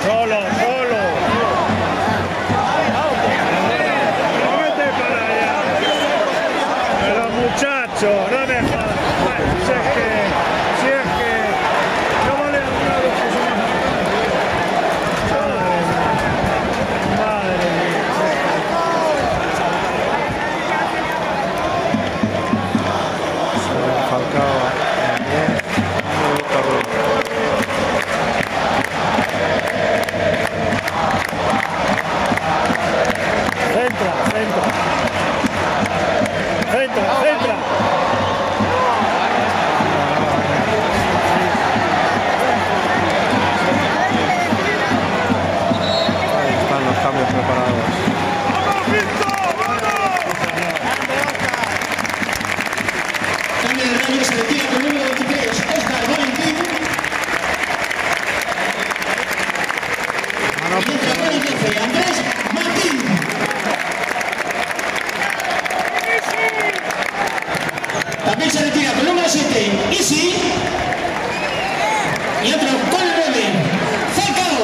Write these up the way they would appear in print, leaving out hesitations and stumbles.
Solo, solo. No vete para allá. Pero muchacho, no me jodas. Si es que, no vale a un lado que son madre mía. Falcao también. Centra. Ahí están los cambios preparados. Cambio de Rayo, se retira con el número 23, Óscar Valentín. Y entra con el 12, Andrés Martín. También se retira con el número 7, Isi. Y otro con el 9, Falcao.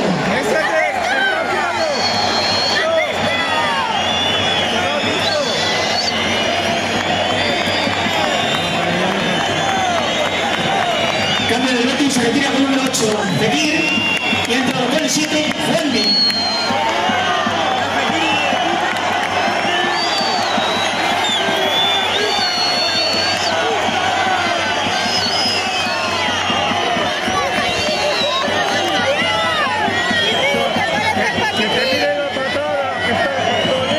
Cambio del Betis, se retira con el número 8, Fekir. Y entra con el 7, Juanmi.